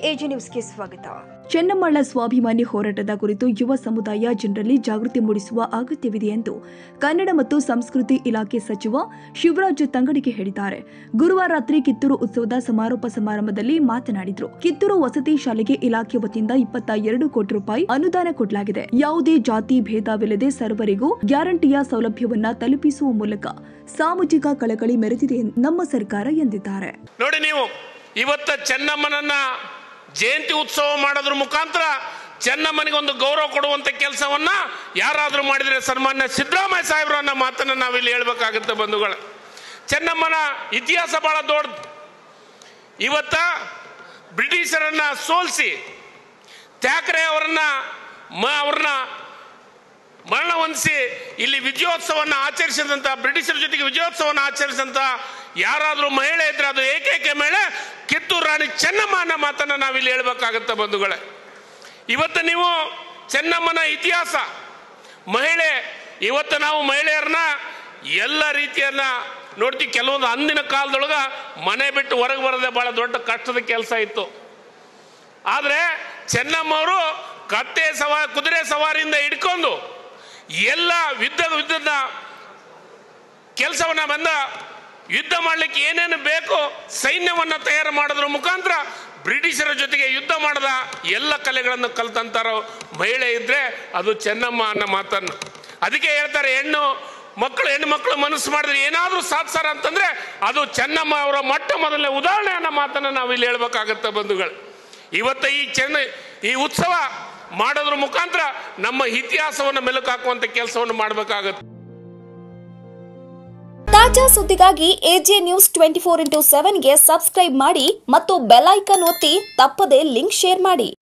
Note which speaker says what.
Speaker 1: AG ನ್ಯೂಸ್ಗೆ ಸ್ವಾಗತ.
Speaker 2: ಚೆನ್ನಮ್ಮಳ ಸ್ವಾಭಿಮಾನಿ ಹೋರಾಟದ ಕುರಿತು ಯುವ ಸಮುದಾಯ ಜನರಲ್ಲಿ ಜಾಗೃತಿ ಮೂಡಿಸುವ ಅಗತ್ಯವಿದೆ ಎಂದು ಕನ್ನಡ ಮತ್ತು ಸಂಸ್ಕೃತಿ ಇಲಾಖೆ ಸಚಿವ ಶಿವರಾಜ್ ತಂಗಡಿಗೆ ಹೇಳಿದ್ದಾರೆ. ಗುರುವಾರ ರಾತ್ರಿ ಕಿತ್ತೂರು ಉತ್ಸವದ ಸಮಾರೋಪ ಸಮಾರಂಭದಲ್ಲಿ ಮಾತನಾಡಿದರು. ಕಿತ್ತೂರು ವಸತಿ ಶಾಲೆಗೆ ಇಲಾಖೆ ವತಿಯಿಂದ 22 ಕೋಟಿ ರೂಪಾಯಿ ಅನುದಾನ ಕೊಡಲಾಗಿದೆ. ಯಾವುದೇ ಜಾತಿ ಭೇದವಿಲ್ಲದೆ ಸರ್ವರಿಗೂ ಗ್ಯಾರಂಟಿಯ ಸೌಲಭ್ಯವನ್ನ ತಲುಪಿಸುವ ಮೂಲಕ ಸಾಮಾಜಿಕ ಕಳಕಳಿ ಮೆರೆದಿದೆ ನಮ್ಮ ಸರ್ಕಾರ ಎಂದಿದ್ದಾರೆ.
Speaker 3: ನೋಡಿ, ನೀವು ಇವತ್ತ ಚೆನ್ನಮ್ಮನನ್ನ ಜಯಂತಿ ಉತ್ಸವ ಮಾಡೋದ್ರ ಮುಖಾಂತರ ಚೆನ್ನಮ್ಮನಿಗೆ ಒಂದು ಗೌರವ ಕೊಡುವಂತ ಕೆಲಸವನ್ನ ಯಾರಾದರೂ ಮಾಡಿದರೆ ಸನ್ಮಾನ್ಯ ಸಿದ್ದರಾಮಯ್ಯ ಸಾಹೇಬರು ಅನ್ನೋ ಮಾತನ್ನ ನಾವಿಲ್ಲಿ ಹೇಳ್ಬೇಕಾಗುತ್ತೆ ಬಂಧುಗಳ. ಚೆನ್ನಮ್ಮನ ಇತಿಹಾಸ ಬಹಳ ದೊಡ್ಡದು. ಇವತ್ತ ಬ್ರಿಟಿಷರನ್ನ ಸೋಲಿಸಿ ಥ್ಯಾಕ್ರೆ ಅವ್ರನ್ನ ಮರಣ ಹೊಂದಿಸಿ ಇಲ್ಲಿ ವಿಜಯೋತ್ಸವವನ್ನು ಆಚರಿಸಿದಂಥ, ಬ್ರಿಟಿಷರ ಜೊತೆಗೆ ವಿಜಯೋತ್ಸವವನ್ನು ಆಚರಿಸಿದಂಥ ಯಾರಾದರೂ ಮಹಿಳೆ ಇದ್ರೆ ಅದು ಏಕೈಕ ಮಹಿಳೆ ಕಿತ್ತೂರು ರಾಣಿ ಚೆನ್ನಮ್ಮ ಅನ್ನೋ ಮಾತನ್ನು ನಾವಿಲ್ಲಿ ಹೇಳ್ಬೇಕಾಗತ್ತೆ ಬಂಧುಗಳೇ. ಇವತ್ತು ನೀವು ಚೆನ್ನಮ್ಮನ ಇತಿಹಾಸ ಮಹಿಳೆ, ಇವತ್ತು ನಾವು ಮಹಿಳೆಯರನ್ನ ಎಲ್ಲ ರೀತಿಯನ್ನ ನೋಡ್ತೀವಿ. ಕೆಲವೊಂದು ಅಂದಿನ ಕಾಲದೊಳಗ ಮನೆ ಬಿಟ್ಟು ಹೊರಗೆ ಬರೋದೇ ಬಹಳ ದೊಡ್ಡ ಕಷ್ಟದ ಕೆಲಸ ಇತ್ತು. ಆದರೆ ಚೆನ್ನಮ್ಮವರು ಕುದುರೆ ಸವಾರಿಯಿಂದ ಹಿಡ್ಕೊಂಡು ಎಲ್ಲ ಯುದ್ಧದ ಕೆಲಸವನ್ನ ಬಂದ ಯುದ್ಧ ಮಾಡಲಿಕ್ಕೆ ಏನೇನು ಬೇಕು ಸೈನ್ಯವನ್ನು ತಯಾರು ಮಾಡೋದ್ರ ಮುಖಾಂತರ ಬ್ರಿಟಿಷರ ಜೊತೆಗೆ ಯುದ್ಧ ಮಾಡದ ಎಲ್ಲ ಕಲೆಗಳನ್ನು ಕಲ್ತಂತಾರ ಮಹಿಳೆ ಇದ್ರೆ ಅದು ಚೆನ್ನಮ್ಮ ಅನ್ನೋ ಮಾತನ್ನು. ಅದಕ್ಕೆ ಹೇಳ್ತಾರೆ, ಹೆಣ್ಣು ಮಕ್ಕಳು ಮನಸ್ಸು ಮಾಡಿದ್ರೆ ಏನಾದರೂ ಸಾಧಿಸಾರ ಅಂತಂದ್ರೆ ಅದು ಚೆನ್ನಮ್ಮ ಅವರ ಮೊಟ್ಟ ಮೊದಲನೇ ಉದಾಹರಣೆ ಅನ್ನೋ ಮಾತನ್ನು ನಾವು ಇಲ್ಲಿ ಹೇಳ್ಬೇಕಾಗತ್ತೆ ಬಂಧುಗಳು. ಇವತ್ತು ಈ ಉತ್ಸವ ಮಾಡೋದ್ರ ಮುಖಾಂತರ ನಮ್ಮ ಇತಿಹಾಸವನ್ನು ಮೆಲುಕು ಹಾಕುವಂತ ಕೆಲಸವನ್ನು ಮಾಡಬೇಕಾಗುತ್ತೆ.
Speaker 4: ತಾಜಾ ಸುದ್ದಿಗಾಗಿ ಎಜಿ ನ್ಯೂಸ್ 24x7 ಗೆ ಸಬ್ಸ್ಕ್ರೈಬ್ ಮಾಡಿ ಮತ್ತು ಬೆಲ್ ಐಕಾನ್ ಒತ್ತಿ ತಪ್ಪದೇ ಲಿಂಕ್ ಶೇರ್ ಮಾಡಿ.